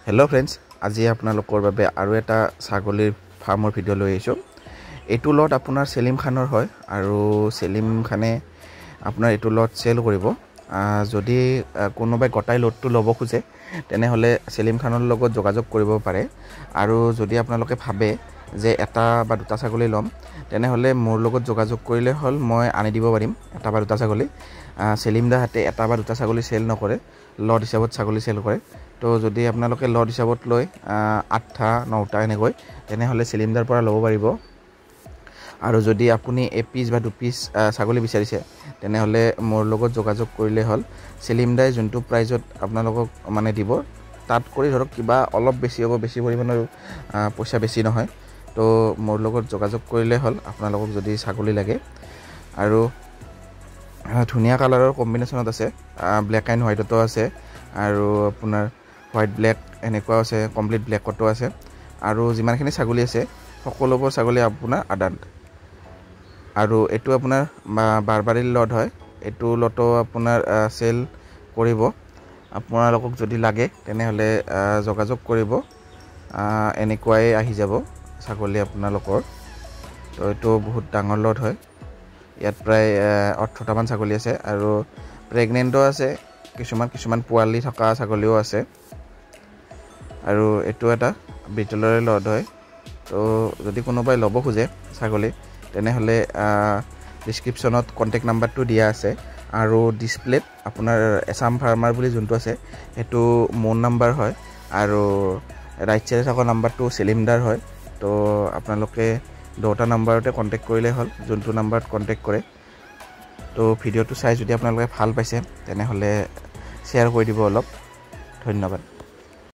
Hello friends, আজি আপোনালোকৰ বাবে আৰু এটা ছাগলীৰ ফাৰ্মৰ ভিডিও লৈ আহিছো। এটো লট আপোনাৰ সেলিম খানৰ হয় আৰু সেলিম খানে আপোনাৰ এটো লট সেল কৰিব। যদি কোনোবাই গটাই লটটো ল'ব খোজে তেনে হলে সেলিম খানৰ লগত যোগাযোগ কৰিব পাৰে। আৰু যদি আপোনালোকে ভাবে যে এটা বা দুটা ছাগলী লম তেনে হলে মোৰ লগত যোগাযোগ কৰিলে হল, মই আনি দিব পাৰিম এটা বা দুটা ছাগলী। সেলিম দা হাতে এটা বা দুটা ছাগলী সেল নকৰে, লট হিচাপত ছাগলী সেল কৰে। তো যদি আপোনালোকে লট হিচাপত লৈ 8টা 9টা এনেকৈ তেনে হলে সিলিন্ডাৰ পৰা ল'ব পাৰিব। আৰু যদি আপুনি এপিস বা দুপিস ছাগলী বিচাৰিছে তেনে হলে মোৰ লগত যোগাযোগ কৰিলে হল। সিলিন্ডাৰ যোনটো প্ৰাইজত আপোনালোকক মানে দিব তাত কৰি ধৰক কিবা অলপ বেছি হ'ব, বেছি পৰিমাণৰ পইচা বেছি নহয়। তো মোৰ লগত যোগাযোগ কৰিলে হল আপোনালোকক যদি ছাগলী লাগে। আৰু ধুনিয়া কালাৰৰ কম্বিনেশনত আছে, ব্ল্যাক এন্ড হোৱাইটতো আছে আৰু আপোনাৰ হোৱাইট ব্ল্যাক এনেকুৱা আছে, কমপ্লিট ব্ল্যাকতো আছে। আৰু যিমানখিনি ছাগলী আছে সকলোবোৰ ছাগলী আপোনাৰ আদান্ত। আৰু এটো আপোনাৰ বাৰবাৰী লট হয়, এটো লটো আপোনাৰ সেল কৰিব। আপোনালোকক যদি লাগে তেনে হলে যোগাযোগ কৰিব। এনেকুৱাই আহি যাব ছাগলী আপোনালোকৰ। তো এটো বহুত ডাঙৰ লট হয়, ইয়াত প্ৰায় 18টা মান ছাগলী আছে আৰু প্ৰেগনেন্টও আছে, কিছুমান পোৱালি থকা ছাগলীও আছে। আৰু এটো এটা বিটলৰে লট হয়। তো যদি কোনোবাই ল'ব খোজে ছাগলী তেনে হলে ডেসক্ৰিপচনত কন্টাক্ট নাম্বাৰটো দিয়া আছে আৰু ডিসপ্লেত আপোনাৰ এছাম ফাৰ্মাৰ বুলি যোনটো আছে হেতু মোৰ নাম্বাৰ হয় আৰু ৰাইট সাইডে থকা নাম্বাৰটো সিলিন্ডাৰ হয়। তো আপোনালোকে দুটা নাম্বাৰতে কন্টাক্ট কৰিলে হল, যোনটো নাম্বাৰত কন্টাক্ট কৰে। তো ভিডিওটো চাই যদি আপোনালোকে ভাল পাইছে তেনে হলে শেয়াৰ কৰি দিব অলপ। ধন্যবাদ।